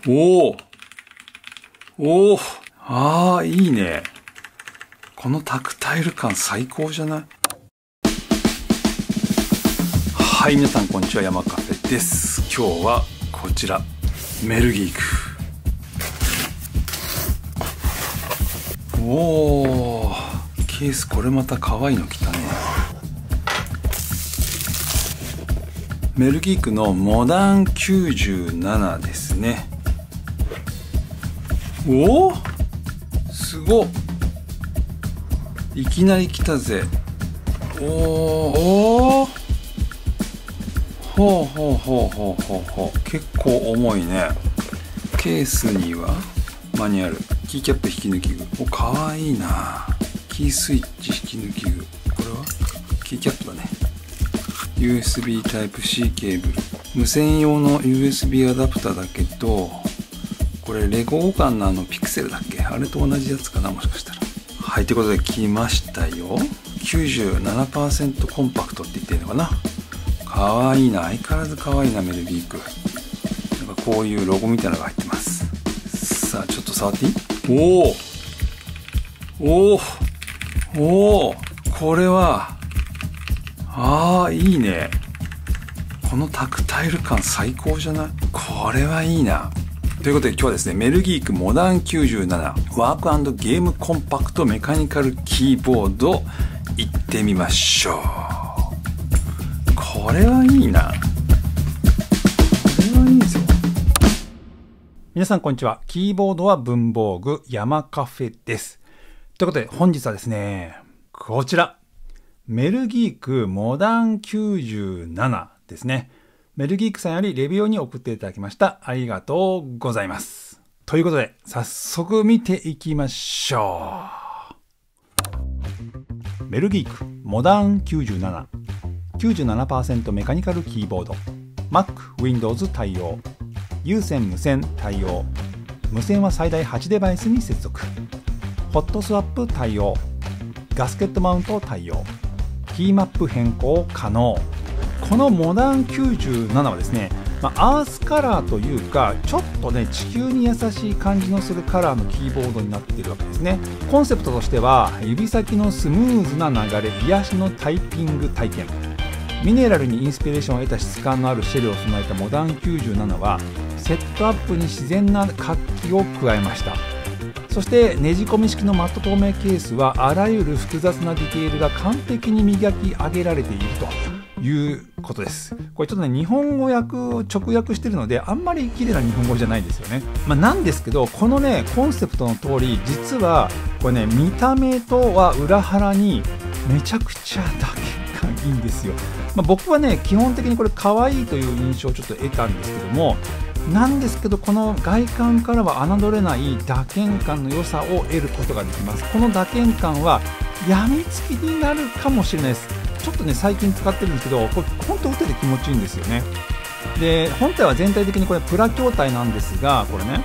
おお、ああ、いいね。このタクタイル感最高じゃない？はい、皆さんこんにちは、山カフェです。今日はこちら、メルギーク。おー、ケースこれまた可愛いの来たね。メルギークのモダン97ですね。おお、すごっ。いきなり来たぜ。おお、ほうほうほうほうほうほう。結構重いね。ケースにはマニュアル、キーキャップ引き抜き具。お、かわいいな。キースイッチ引き抜き具。これはキーキャップだね。USB Type-C ケーブル。無線用の USB アダプターだけど、これレゴオカンのピクセルだっけ？あれと同じやつかな、もしかしたら。はい、ということで来ましたよ。97% コンパクトって言ってるのかな。かわいいな。相変わらずかわいいな、メルギーク。なんかこういうロゴみたいなのが入ってます。さあ、ちょっと触っていい？おお、これは、いいね。このタクタイル感最高じゃない？これはいいな。ということで今日はですね、メルギークモダン97ワーク&ゲームコンパクトメカニカルキーボードいってみましょう。これはいいな。これはいいですよ。皆さんこんにちは。キーボードは文房具山カフェです。ということで本日はですね、こちらメルギークモダン97ですね。メルギークさんよりレビューに送っていただきました。ありがとうございます。ということで早速見ていきましょう。メルギークモダン97 97% メカニカルキーボード、 Mac、Windows 対応、有線無線対応、無線は最大8デバイスに接続、ホットスワップ対応、ガスケットマウント対応、キーマップ変更可能。このモダン97はですね、アースカラーというかちょっとね地球に優しい感じのするカラーのキーボードになっているわけですね。コンセプトとしては指先のスムーズな流れ、癒しのタイピング体験、ミネラルにインスピレーションを得た質感のあるシェルを備えたモダン97はセットアップに自然な活気を加えました。そしてねじ込み式のマット透明ケースはあらゆる複雑なディテールが完璧に磨き上げられているということです。これちょっとね日本語直訳してるのであんまり綺麗な日本語じゃないですよね。なんですけどこのねコンセプトの通り実はこれね見た目とは裏腹にめちゃくちゃ打鍵がいいんですよ。僕はね基本的にこれ可愛いという印象をちょっと得たんですけども、なんですけどこの外観からは侮れない打鍵感の良さを得ることができます。この打鍵感はやみつきになるかもしれないです。ちょっとね最近使ってるんですけどこれ本当打てて気持ちいいんですよね。で本体は全体的にこれプラ筐体なんですが、これね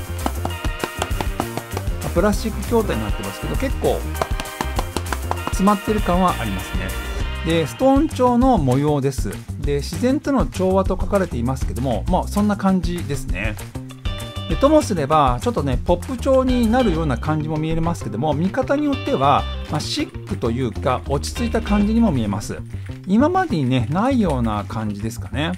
プラスチック筐体になってますけど結構詰まってる感はありますね。でストーン調の模様です。で自然との調和と書かれていますけども、そんな感じですね。でともすればちょっとねポップ調になるような感じも見えますけども、見方によっては、シックというか落ち着いた感じにも見えます。今までにねないような感じですかね。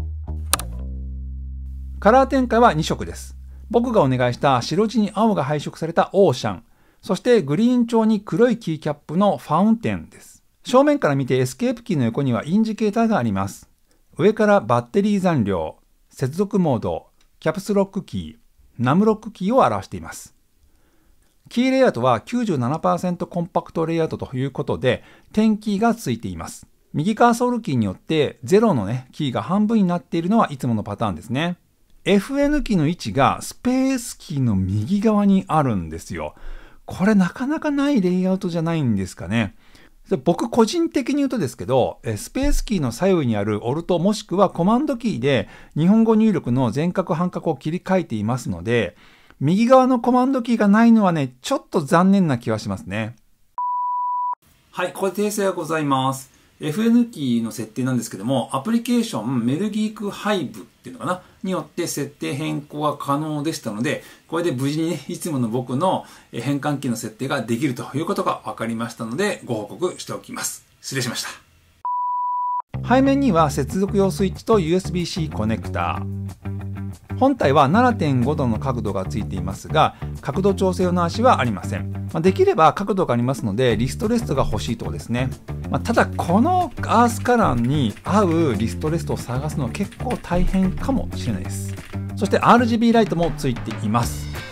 カラー展開は2色です。僕がお願いした白地に青が配色されたオーシャン、そしてグリーン調に黒いキーキャップのファウンテンです。正面から見てエスケープキーの横にはインジケーターがあります。上からバッテリー残量、接続モード、キャプスロックキー、ナムロックキーを表しています。キーレイアウトは 97% コンパクトレイアウトということで点キーがついています。右カーソルキーによって0のねキーが半分になっているのはいつものパターンですね。FN キーの位置がスペースキーの右側にあるんですよ。これなかなかないレイアウトじゃないんですかね。僕個人的に言うとですけど、スペースキーの左右にあるオルトもしくはコマンドキーで日本語入力の全角半角を切り替えていますので、右側のコマンドキーがないのはねちょっと残念な気はしますね。はい、ここで訂正がございます。 FN キーの設定なんですけども、アプリケーションメルギークハイブっていうのかなによって設定変更が可能でしたので、これで無事にね、いつもの僕の変換器の設定ができるということが分かりましたので、ご報告しておきます。失礼しました。背面には接続用スイッチと USB-C コネクタ。本体は 7.5 度の角度がついていますが、角度調整用の足はありません。できれば角度がありますので、リストレストが欲しいところですね。ただ、このアースカラーに合うリストレストを探すのは結構大変かもしれないです。そして RGB ライトもついています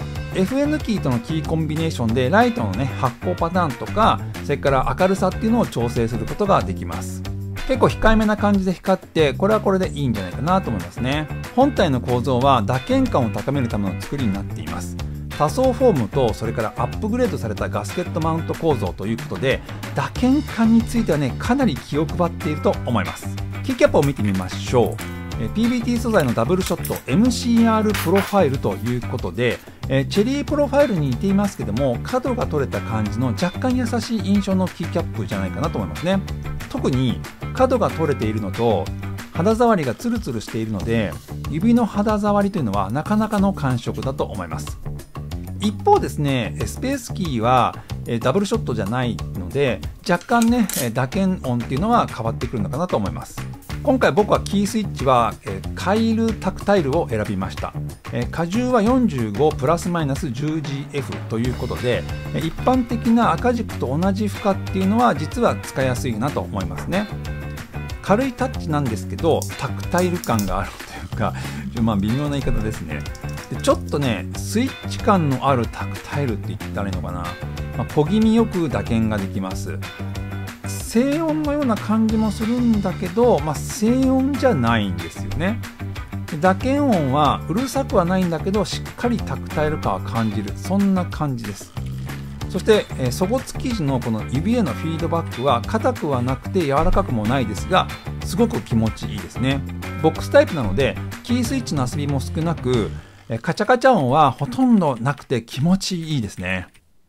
。FN キーとのキーコンビネーションでライトのね、発光パターンとか、それから明るさっていうのを調整することができます。結構控えめな感じで光って、これはこれでいいんじゃないかなと思いますね。本体の構造は打鍵感を高めるための作りになっています。多層フォームと、それからアップグレードされたガスケットマウント構造ということで、打鍵感についてはね、かなり気を配っていると思います。キーキャップを見てみましょう。PBT 素材のダブルショット MCR プロファイルということで、チェリープロファイルに似ていますけども、角が取れた感じの若干優しい印象のキーキャップじゃないかなと思いますね。特に角が取れているのと肌触りがツルツルしているので、指の肌触りというのはなかなかの感触だと思います。一方ですね、スペースキーはダブルショットじゃないので、若干ね、打鍵音っていうのは変わってくるのかなと思います。今回僕はキースイッチはカイルタクタイルを選びました。荷重は45プラスマイナス 10GF ということで、一般的な赤軸と同じ負荷っていうのは実は使いやすいなと思いますね。軽いタッチなんですけど、タクタイル感があるというか、微妙な言い方ですね。でちょっとね、スイッチ感のあるタクタイルって言ったらいいのかな。小気味よく打鍵ができます。静音のような感じもするんだけど、静音じゃないんですよね。打鍵音はうるさくはないんだけど、しっかりタクタイル感は感じる、そんな感じです。そして、底付き時のこの指へのフィードバックは硬くはなくて柔らかくもないですが、すごく気持ちいいですね。ボックスタイプなのでキースイッチの遊びも少なく、カチャカチャ音はほとんどなくて気持ちいいですね。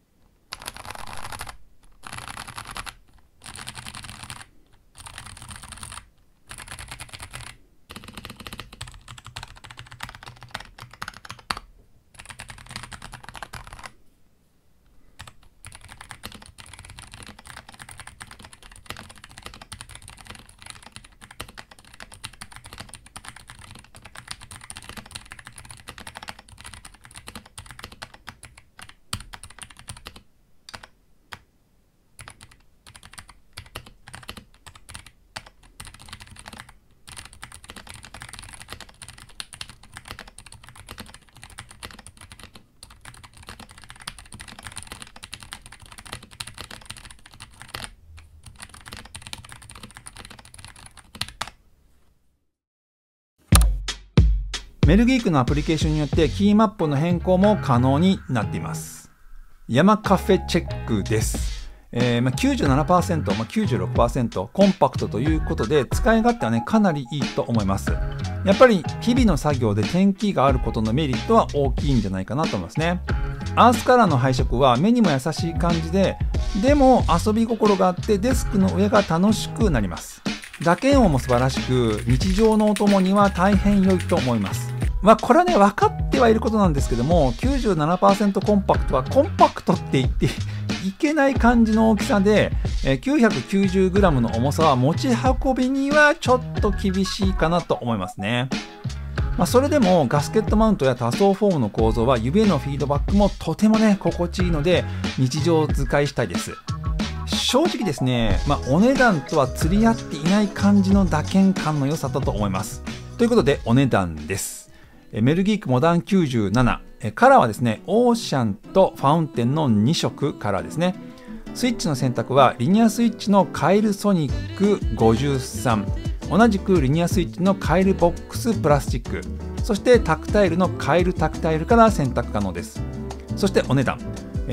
メルギークのアプリケーションによってキーマップの変更も可能になっています。山カフェチェックです。97%、96% コンパクトということで、使い勝手はね、かなりいいと思います。やっぱり日々の作業で点キーがあることのメリットは大きいんじゃないかなと思いますね。アースカラーの配色は目にも優しい感じで、でも遊び心があってデスクの上が楽しくなります。打鍵音も素晴らしく、日常のお供には大変良いと思います。これはね、分かってはいることなんですけども、97% コンパクトはコンパクトって言っていけない感じの大きさで、990g の重さは持ち運びにはちょっと厳しいかなと思いますね。それでもガスケットマウントや多層フォームの構造は指へのフィードバックもとてもね、心地いいので日常使いしたいです。正直ですね、お値段とは釣り合っていない感じの打鍵感の良さだと思います。ということでお値段です。メルギークモダン97、カラーはですね、オーシャンとファウンテンの2色カラーですね。スイッチの選択はリニアスイッチのカイルソニック53、同じくリニアスイッチのカイルボックスプラスチック、そしてタクタイルのカイルタクタイルから選択可能です。そしてお値段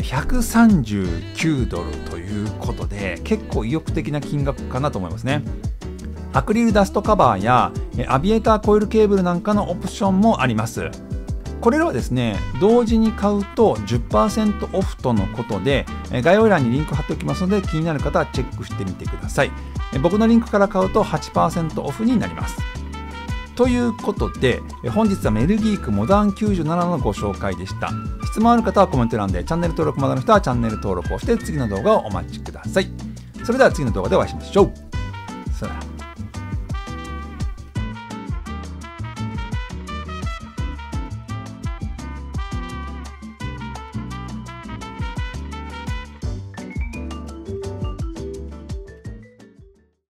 139ドルということで、結構意欲的な金額かなと思いますね。アクリルダストカバーやアビエーターコイルケーブルなんかのオプションもあります。これらはですね、同時に買うと 10% オフとのことで、概要欄にリンク貼っておきますので、気になる方はチェックしてみてください。 僕のリンクから買うと 8% オフになります。ということで、本日はメルギークモダン97のご紹介でした。質問ある方はコメント欄で、チャンネル登録まだの人はチャンネル登録をして次の動画をお待ちください。それでは次の動画でお会いしましょう。さよなら。